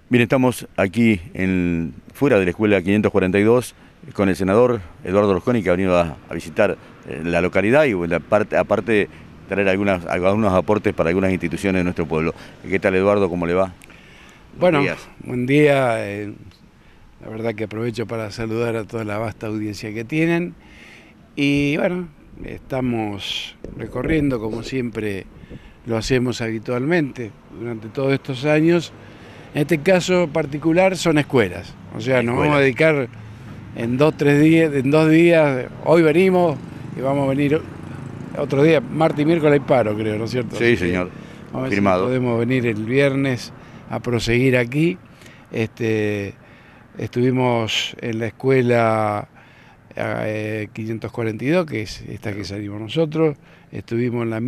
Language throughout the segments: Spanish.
Bien, estamos aquí fuera de la escuela 542 con el senador Eduardo Rosconi, que ha venido a visitar la localidad y aparte traer algunos aportes para algunas instituciones de nuestro pueblo. ¿Qué tal, Eduardo? ¿Cómo le va? Bueno, Buenos días. buen día. La verdad que aprovecho para saludar a toda la vasta audiencia que tienen. Y bueno, estamos recorriendo como siempre lo hacemos habitualmente durante todos estos años. En este caso particular son escuelas. O sea, nos vamos a dedicar en 2 días. Hoy venimos y vamos a venir otro día, martes y miércoles hay paro, creo, ¿no es cierto? Sí, señor. Vamos a ver si Firmado. podemos venir el viernes a proseguir aquí. Estuvimos en la escuela 542, que es esta que salimos nosotros. Estuvimos en la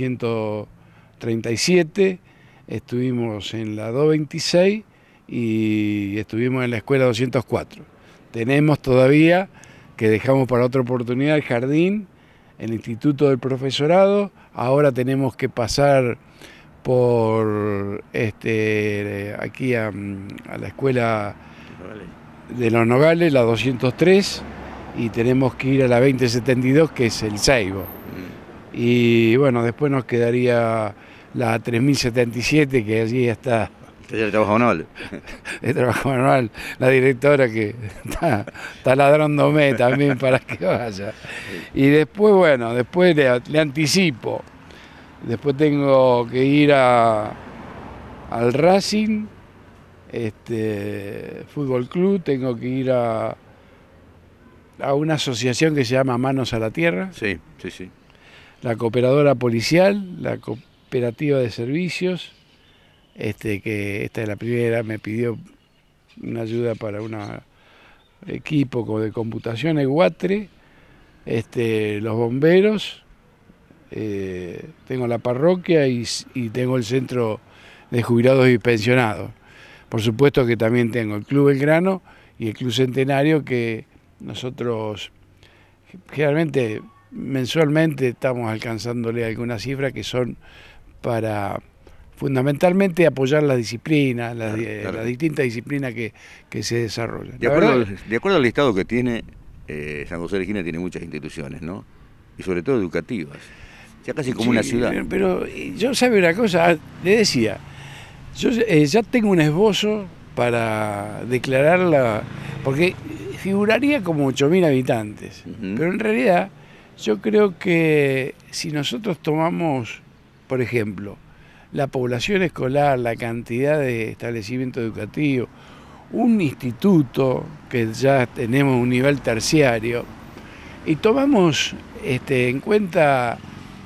1137, estuvimos en la 226 y estuvimos en la escuela 204. Tenemos todavía, que dejamos para otra oportunidad, el jardín, el instituto del profesorado. Ahora tenemos que pasar por aquí a la escuela de los Nogales, la 203, y tenemos que ir a la 2072, que es el Seibo. Y bueno, después nos quedaría la 3077, que allí está. ¿El trabajo manual? El trabajo manual, la directora que está ladrándome también para que vaya. Y después, bueno, después le anticipo. Después tengo que ir al Racing, Fútbol Club, tengo que ir a una asociación que se llama Manos a la Tierra. Sí, sí, sí. La cooperadora policial, la cooperativa de servicios, que esta es la primera, me pidió una ayuda para un equipo de computación, el Guatre, los bomberos, tengo la parroquia y tengo el centro de jubilados y pensionados. Por supuesto que también tengo el Club Belgrano y el Club Centenario, que nosotros generalmente mensualmente estamos alcanzándole algunas cifras que son para fundamentalmente apoyar las disciplinas, las distintas disciplinas que se desarrollan. De acuerdo al listado que tiene, San José de Gina tiene muchas instituciones, ¿no? Y sobre todo educativas. Ya casi como una ciudad. Pero yo, ¿sabe una cosa? Le decía, yo ya tengo un esbozo para declararla, porque figuraría como 8.000 habitantes, pero en realidad yo creo que si nosotros tomamos, por ejemplo, la población escolar, la cantidad de establecimientos educativos, un instituto que ya tenemos un nivel terciario, y tomamos en cuenta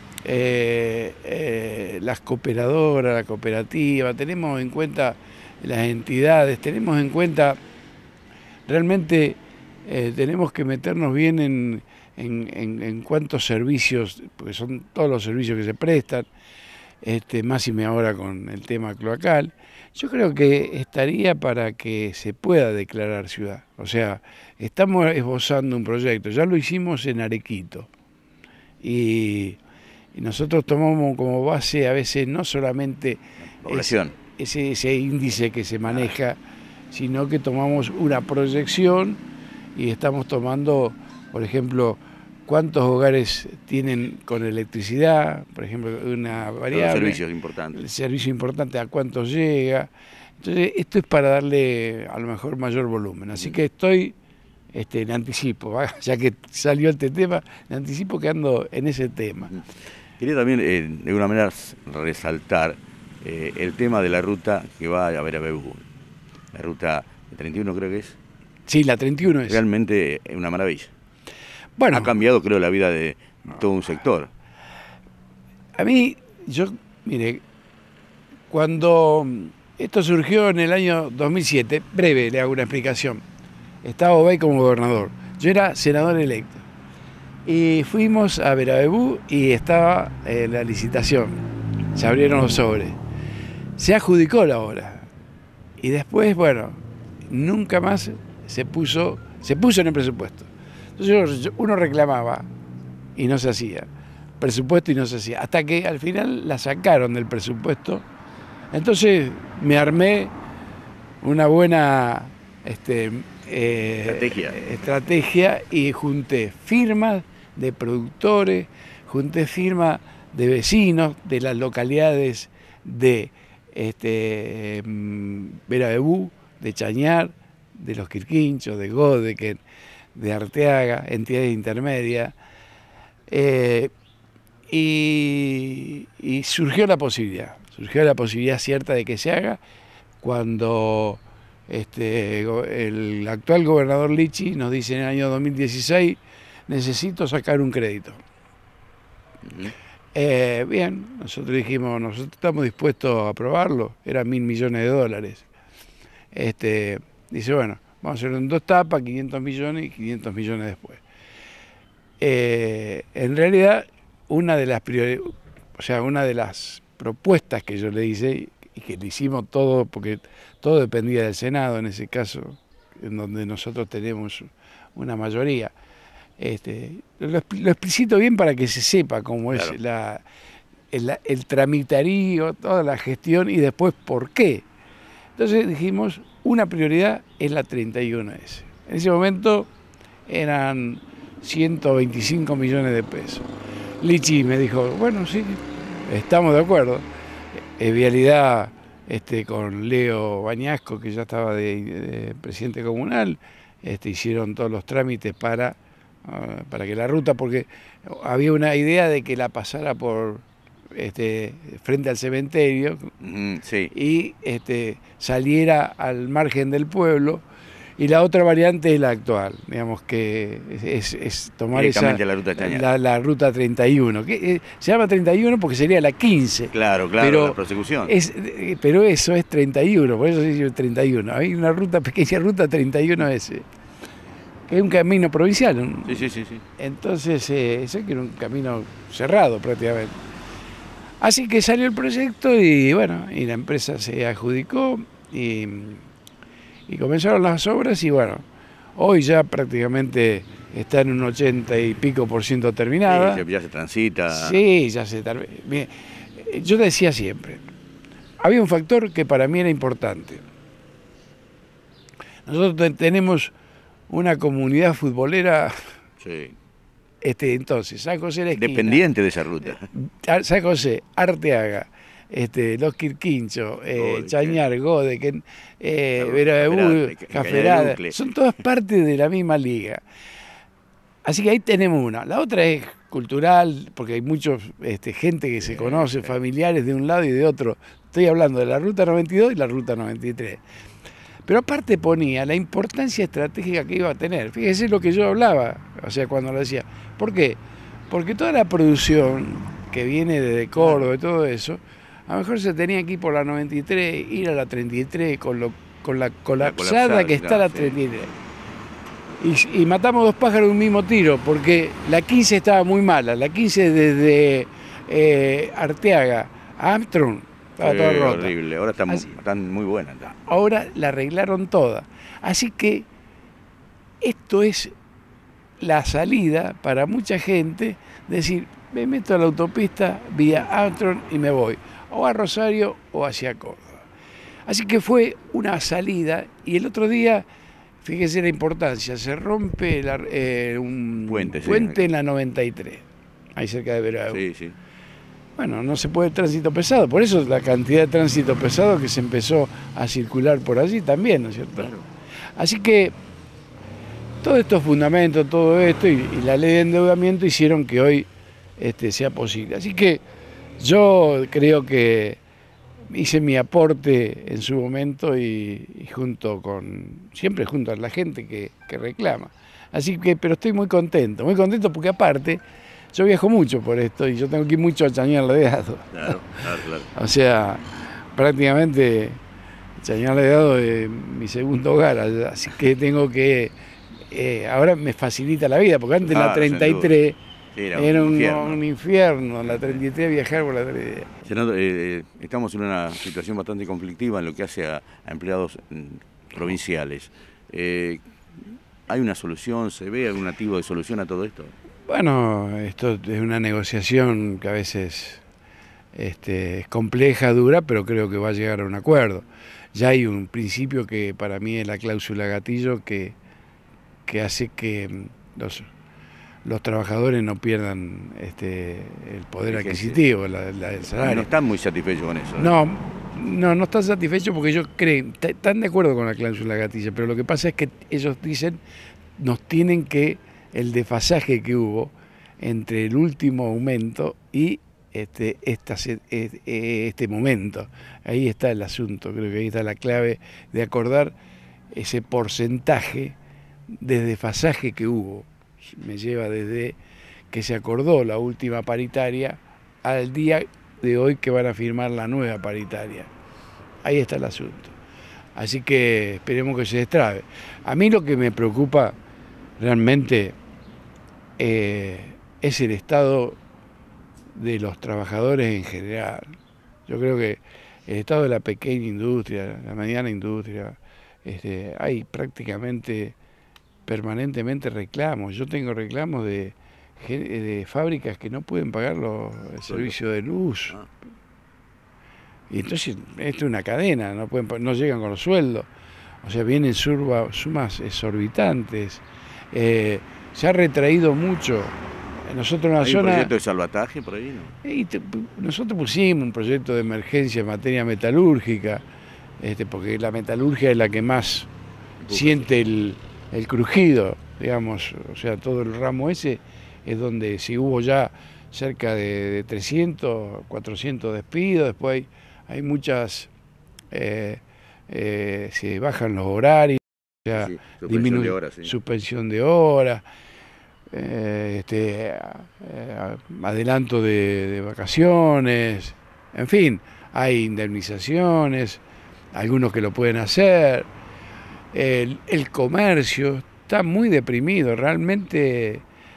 las cooperadoras, la cooperativa, tenemos en cuenta las entidades, tenemos en cuenta, realmente tenemos que meternos bien en cuántos servicios, porque son todos los servicios que se prestan, más y me ahora con el tema cloacal. Yo creo que estaría para que se pueda declarar ciudad. O sea, estamos esbozando un proyecto, ya lo hicimos en Arequito. Y nosotros tomamos como base a veces no solamente ese índice que se maneja, sino que tomamos una proyección y estamos tomando, por ejemplo, cuántos hogares tienen con electricidad, por ejemplo, una variable. Servicios importantes. El servicio importante, a cuánto llega. Entonces, esto es para darle a lo mejor mayor volumen. Así que le anticipo, ya que salió este tema, le anticipo que ando en ese tema. Quería también, de alguna manera, resaltar el tema de la ruta que va a Verabebú. La ruta 31 creo que es. Sí, la 31 es. Realmente es una maravilla. Bueno, ha cambiado, creo, la vida de todo un sector. A mí, mire, cuando esto surgió en el año 2007, breve, le hago una explicación. Estaba Obey como gobernador. Yo era senador electo. Y fuimos a Verabebú y estaba la licitación. Se abrieron los sobres. Se adjudicó la obra. Y después, bueno, nunca más se puso en el presupuesto. Entonces uno reclamaba y no se hacía, presupuesto y no se hacía, hasta que al final la sacaron del presupuesto. Entonces me armé una buena estrategia y junté firmas de productores, junté firmas de vecinos de las localidades de Vera de Bú, de Chañar, de Los Quirquinchos, de Godeken, de Arteaga, entidades intermedias, y surgió la posibilidad cierta de que se haga cuando el actual gobernador Lichi nos dice en el año 2016, necesito sacar un crédito. Bien, nosotros dijimos, nosotros estamos dispuestos a aprobarlo, eran $1.000 millones. Dice, bueno, vamos a hacerlo en 2 etapas, 500 millones y 500 millones después. En realidad, una de las propuestas que yo le hice, y que le hicimos todo, porque todo dependía del Senado en ese caso, en donde nosotros tenemos una mayoría. Lo explicito bien para que se sepa cómo es el tramitarío, toda la gestión y después por qué. Entonces dijimos, una prioridad es la 31S. En ese momento eran 125 millones de pesos. Lichi me dijo, bueno, sí, estamos de acuerdo. Vialidad con Leo Bañasco, que ya estaba de presidente comunal, hicieron todos los trámites para que la ruta, porque había una idea de que la pasara por frente al cementerio, sí, y saliera al margen del pueblo, y la otra variante es la actual, digamos que es tomar la ruta 31, que se llama 31 porque sería la 15. Claro, pero la prosecución. Pero eso es 31, por eso se dice 31. Hay una pequeña ruta 31S, que es un camino provincial. Sí. Entonces, eso que era un camino cerrado prácticamente. Así que salió el proyecto y bueno, y la empresa se adjudicó y comenzaron las obras y bueno, hoy ya prácticamente está en un 80 y pico % terminada. Sí, ya se transita. Sí, ya se termina. Yo decía siempre, había un factor que para mí era importante. Nosotros tenemos una comunidad futbolera, sí, entonces, San José la esquina, dependiente de esa ruta. San José, Arteaga, Los Quirquinchos, Chañar, Godeken, Vera de Bú, Caferada, son todas partes de la misma liga. Así que ahí tenemos una. La otra es cultural, porque hay mucha gente que se conoce, familiares de un lado y de otro. Estoy hablando de la Ruta 92 y la Ruta 93. Pero aparte ponía la importancia estratégica que iba a tener. Fíjese lo que yo hablaba, o sea, cuando lo decía. ¿Por qué? Porque toda la producción que viene de Córdoba y todo eso, a lo mejor se tenía que ir por la 93, ir a la 33, con la colapsada que está la 33. Y matamos 2 pájaros de un mismo tiro, porque la 15 estaba muy mala. La 15 desde Arteaga a Armstrong estaba toda rota. Horrible, ahora están muy buenas. Ahora la arreglaron toda. Así que esto es la salida para mucha gente, decir, me meto a la autopista vía Armstrong y me voy, o a Rosario o hacia Córdoba. Así que fue una salida, y el otro día, fíjese la importancia, se rompe un puente en la 93, ahí cerca de Vera de Bú. Sí. Bueno, no se puede tránsito pesado, por eso la cantidad de tránsito pesado que se empezó a circular por allí también, ¿no es cierto? Claro. Así que todos estos fundamentos, todo esto y la ley de endeudamiento hicieron que hoy sea posible. Así que yo creo que hice mi aporte en su momento y siempre junto a la gente que reclama. Así que, pero estoy muy contento porque aparte yo viajo mucho por esto y yo tengo que ir mucho a Chañar Ladeado. Claro. O sea, prácticamente Chañar Ladeado es mi segundo hogar, así que tengo que... ahora me facilita la vida, porque antes la 33 era un infierno, la 33 viajar por la 33. Senador, estamos en una situación bastante conflictiva en lo que hace a empleados provinciales. ¿Hay una solución? ¿Se ve algún tipo de solución a todo esto? Bueno, esto es una negociación que a veces es compleja, dura, pero creo que va a llegar a un acuerdo. ya hay un principio que para mí es la cláusula gatillo que hace que los trabajadores no pierdan el poder adquisitivo, el salario. No están muy satisfechos con eso. No están satisfechos porque ellos creen, están de acuerdo con la cláusula gatilla, pero lo que pasa es que ellos dicen, nos tienen que, el desfasaje que hubo entre el último aumento y este momento. Ahí está el asunto, creo que ahí está la clave de acordar ese porcentaje de desfasaje que hubo. Me lleva desde que se acordó la última paritaria al día de hoy que van a firmar la nueva paritaria. Ahí está el asunto. Así que esperemos que se destrabe. A mí lo que me preocupa realmente es el estado de los trabajadores en general. Yo creo que el estado de la pequeña industria, la mediana industria, hay prácticamente permanentemente reclamos. Yo tengo reclamos de fábricas que no pueden pagar el servicio de luz. Y entonces esto es una cadena, no llegan con los sueldos. O sea, vienen sumas exorbitantes. Se ha retraído mucho. Nosotros en la ¿Hay zona, un proyecto de salvataje por ahí, no? Nosotros pusimos un proyecto de emergencia en materia metalúrgica, porque la metalurgia es la que más siente el crujido, digamos, o sea, todo el ramo ese es donde si hubo ya cerca de 300, 400 despidos, después hay muchas, se bajan los horarios, o sea, Sí, suspensión de horas, adelanto de vacaciones, en fin, hay indemnizaciones, algunos que lo pueden hacer. El comercio está muy deprimido, realmente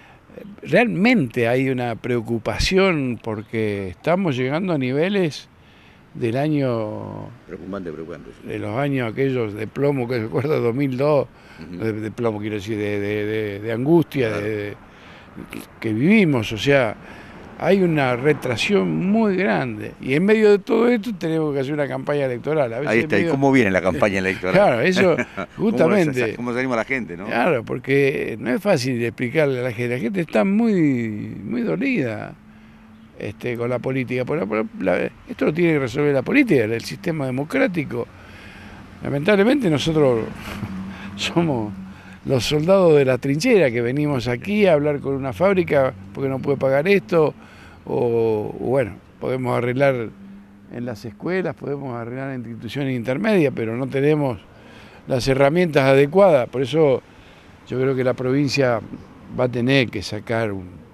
hay una preocupación porque estamos llegando a niveles del año... Preocupante. De los años aquellos de plomo, que recuerdo 2002, de plomo quiero decir, de angustia, claro, que vivimos, o sea, hay una retracción muy grande. Y en medio de todo esto tenemos que hacer una campaña electoral. A veces ahí está, ¿y cómo viene la campaña electoral? Claro, eso justamente. ¿Cómo salimos a la gente, no? Claro, porque no es fácil explicarle a la gente está muy dolida con la política. Esto lo tiene que resolver la política, el sistema democrático. Lamentablemente nosotros somos los soldados de la trinchera que venimos aquí a hablar con una fábrica porque no puede pagar esto, o bueno, podemos arreglar en las escuelas, podemos arreglar en instituciones intermedias, pero no tenemos las herramientas adecuadas. Por eso yo creo que la provincia va a tener que sacar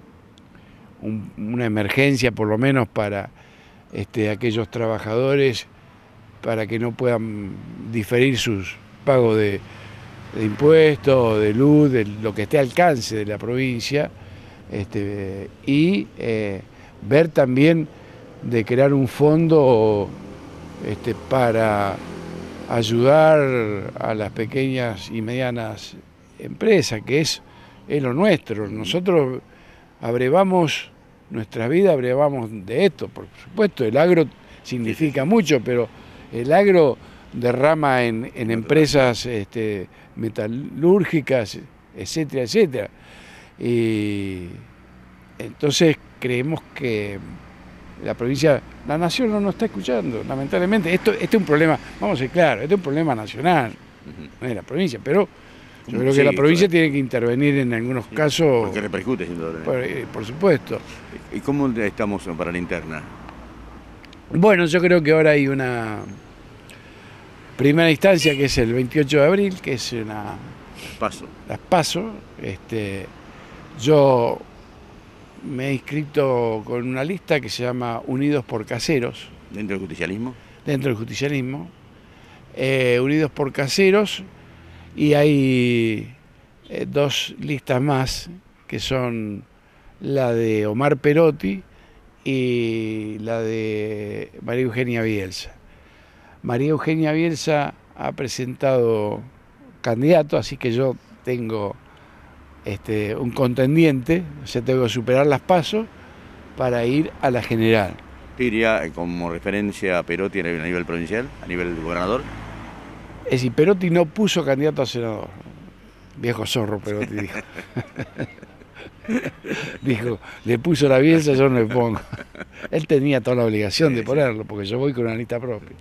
una emergencia, por lo menos para aquellos trabajadores, para que no puedan diferir sus pagos de impuestos, de luz, de lo que esté al alcance de la provincia, y ver también de crear un fondo para ayudar a las pequeñas y medianas empresas, que es lo nuestro. Nosotros abrevamos nuestra vida, abrevamos de esto, por supuesto, el agro significa mucho, pero el agro derrama en empresas metalúrgicas, etcétera, etcétera. Y entonces creemos que la provincia, la nación no nos está escuchando, lamentablemente. Esto es un problema, vamos a ser claros, esto es un problema nacional, no es la provincia, pero yo creo que la provincia tiene que intervenir en algunos casos. Porque repercute, sin duda. Por supuesto. ¿Y cómo estamos para la interna? Bueno, yo creo que ahora hay una primera instancia que es el 28 de abril, que es las PASO. Yo me he inscrito con una lista que se llama Unidos por Caseros. ¿Dentro del justicialismo? Dentro del justicialismo. Unidos por Caseros, y hay dos listas más, que son la de Omar Perotti y la de María Eugenia Bielsa. María Eugenia Bielsa ha presentado candidato, así que yo tengo un contendiente, o sea, tengo que superar las PASO para ir a la general. ¿Te diría como referencia a Perotti a nivel provincial, a nivel gobernador? Es decir, Perotti no puso candidato a senador. Viejo zorro Perotti dijo. Dijo, le puso la Bielsa, yo no le pongo. Él tenía toda la obligación de ponerlo, porque yo voy con una lista propia.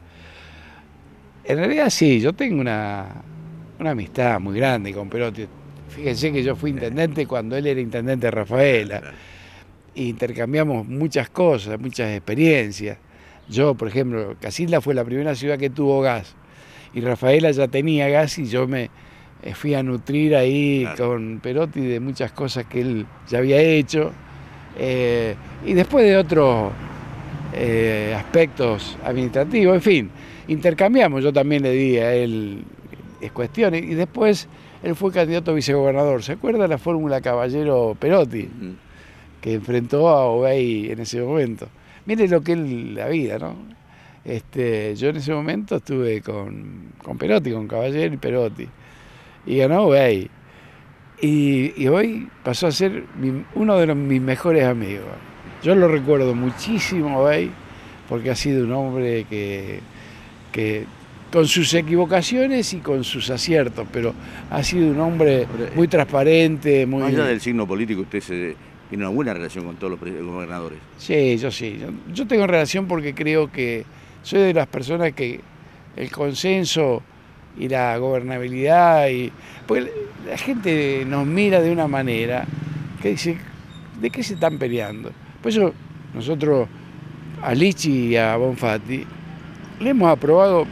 En realidad sí, yo tengo una amistad muy grande con Perotti. Fíjense que yo fui intendente cuando él era intendente de Rafaela. E intercambiamos muchas cosas, muchas experiencias. Yo, por ejemplo, Casilda fue la primera ciudad que tuvo gas. Y Rafaela ya tenía gas y yo me fui a nutrir ahí con Perotti de muchas cosas que él ya había hecho. Y después de otros aspectos administrativos, en fin, intercambiamos. Yo también le di a él cuestiones. Y después él fue candidato a vicegobernador. ¿Se acuerda la fórmula Caballero-Perotti? Que enfrentó a Obey en ese momento. Mire lo que es la vida, ¿no? Yo en ese momento estuve con Perotti, con Caballero y Perotti. Y ganó Obey. Y hoy pasó a ser uno de mis mejores amigos. Yo lo recuerdo muchísimo, Obey, porque ha sido un hombre que con sus equivocaciones y con sus aciertos, pero ha sido un hombre muy transparente, muy... Más allá del signo político, usted tiene una buena relación con todos los gobernadores. Sí. Yo tengo relación porque creo que soy de las personas que el consenso y la gobernabilidad, porque la gente nos mira de una manera que dice, ¿de qué se están peleando? Por eso nosotros a Lichi y a Bonfatti le hemos aprobado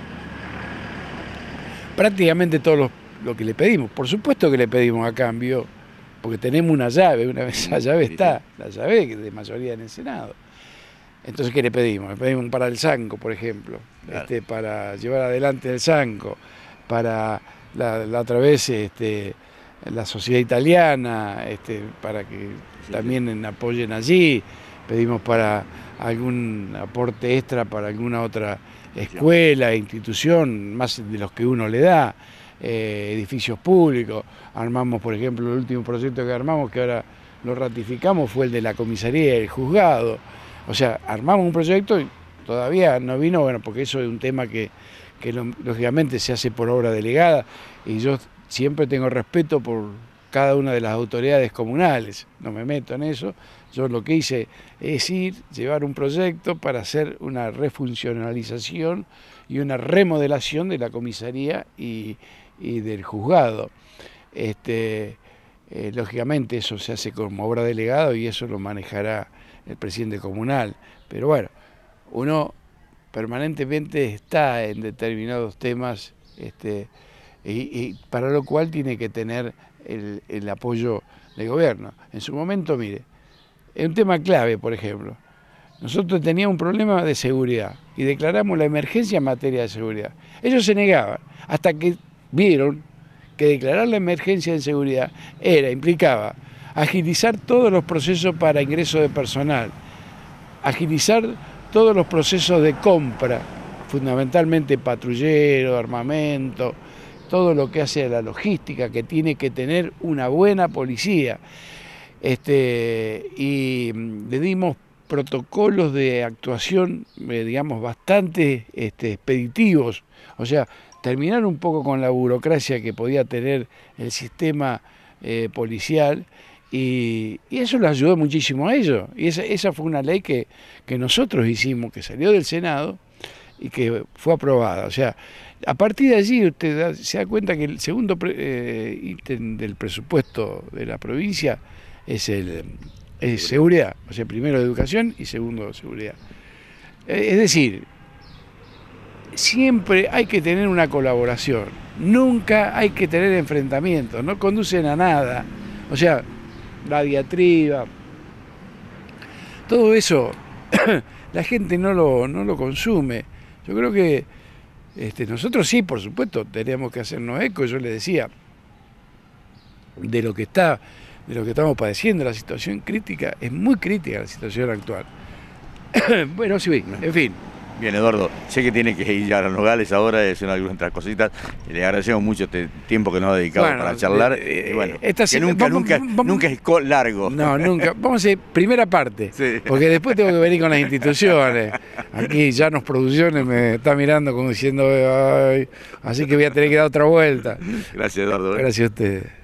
prácticamente todo lo que le pedimos. Por supuesto que le pedimos a cambio, porque tenemos una llave, una vez esa llave está, la llave de mayoría en el Senado. Entonces, ¿qué le pedimos? Le pedimos para el Sanco, por ejemplo, claro, para llevar adelante el Sanco, para la otra vez la sociedad italiana, para que también apoyen allí. Pedimos para algún aporte extra para alguna otra escuela, institución, más de los que uno le da, edificios públicos. Armamos, por ejemplo, el último proyecto que armamos, que ahora lo ratificamos, fue el de la comisaría y el juzgado. O sea, armamos un proyecto y todavía no vino, bueno, porque eso es un tema que lógicamente se hace por obra delegada, y yo siempre tengo respeto por cada una de las autoridades comunales, no me meto en eso. Yo lo que hice es llevar un proyecto para hacer una refuncionalización y una remodelación de la comisaría y del juzgado. Lógicamente eso se hace como obra delegada y eso lo manejará el presidente comunal, pero bueno, uno permanentemente está en determinados temas y para lo cual tiene que tener el apoyo del gobierno. En su momento, mire, es un tema clave, por ejemplo. Nosotros teníamos un problema de seguridad y declaramos la emergencia en materia de seguridad. Ellos se negaban, hasta que vieron que declarar la emergencia en seguridad implicaba agilizar todos los procesos para ingreso de personal, agilizar todos los procesos de compra, fundamentalmente patrullero, armamento, todo lo que hace a la logística, que tiene que tener una buena policía. Y le dimos protocolos de actuación, digamos, bastante expeditivos, o sea, terminar un poco con la burocracia que podía tener el sistema policial, y eso le ayudó muchísimo a ellos. Y esa fue una ley que nosotros hicimos, que salió del Senado y que fue aprobada. O sea, a partir de allí usted se da cuenta que el segundo ítem del presupuesto de la provincia es seguridad. O sea, primero educación y segundo seguridad. Es decir, siempre hay que tener una colaboración, nunca hay que tener enfrentamientos, no conducen a nada. O sea, la diatriba, todo eso, la gente no lo consume. Yo creo que nosotros sí, por supuesto, tenemos que hacernos eco. Yo le decía, de lo que estamos padeciendo, la situación crítica, es muy crítica la situación actual. Bueno, sí, en fin. Bien, Eduardo, sé que tiene que ir a los Nogales ahora, es una algunas otras cositas. Le agradecemos mucho este tiempo que nos ha dedicado para charlar. Y bueno, que nunca es largo. No, nunca. Vamos a hacer primera parte, Sí. porque después tengo que venir con las instituciones. Aquí Llanos Producciones me está mirando como diciendo, ay, así que voy a tener que dar otra vuelta. Gracias, Eduardo. Gracias a ustedes.